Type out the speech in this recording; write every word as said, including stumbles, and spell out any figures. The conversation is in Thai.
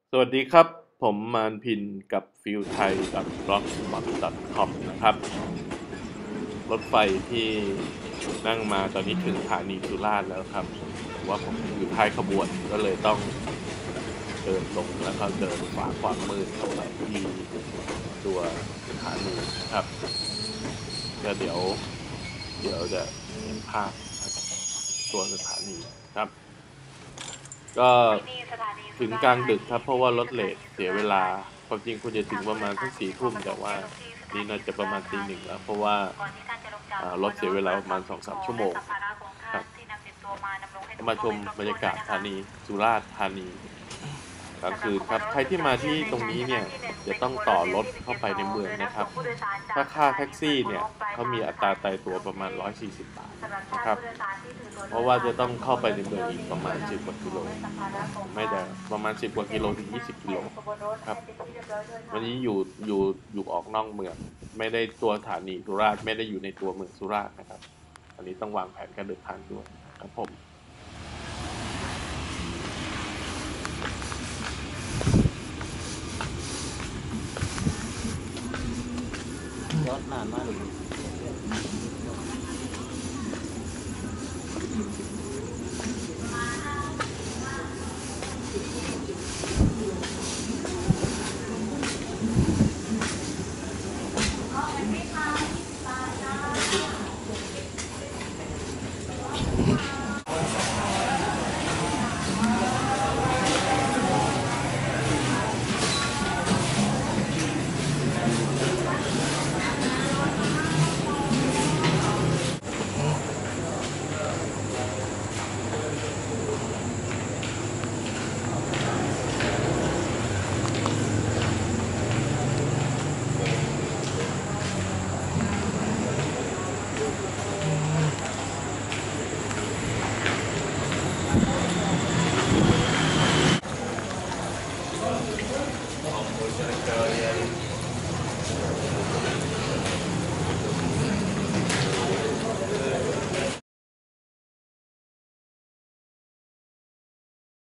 สวัสดีครับผมมานพินกับฟิลไทย บล็อกสปอต ดอท คอม นะครับรถไฟที่นั่งมาตอนนี้ถึงสถานีสุราษฎร์แล้วครับแต่ว่าผมอยู่ท้ายขบวนก็เลยต้องเดินลงแล้วก็เดินฝ่าความมืดเข้าไปที่ตัวสถานีนะครับแล้วเดี๋ยวเดี๋ยวจะเห็นภาพตัวสถานีครับก็ถึงกลางดึกครับเพราะว่ารถเลทเสียเวลาความจริงควรจะถึงประมาณสักสี่ทุ่มแต่ว่านี่น่าจะประมาณตีหนึ่งแล้วเพราะว่ารถเสียเวลาประมาณสองสามชั่วโมงครับมาชมบรรยากาศธานีสุราษฎร์ธานีกลางคืนครับใครที่มาที่ตรงนี้เนี่ยจะต้องต่อรถเข้าไปในเมืองนะครับถ้าค่าแท็กซี่เนี่ยเขามีอัตราตายตัวประมาณหนึ่งร้อยสี่สิบบาทนะครับเพราะว่าจะต้องเข้าไปในเมืองอีกประมาณสิบกว่ากิโลไม่ได้ประมาณสิบกว่ากิโลถึงยี่สิบกิโลครับวันนี้อยู่อยู่อยู่ออกนอกเมืองไม่ได้ตัวสถานีสุราษฎร์ไม่ได้อยู่ในตัวเมืองสุราษฎร์นะครับอันนี้ต้องวางแผนการเดินทางด้วยครับผมรถนานมากเลย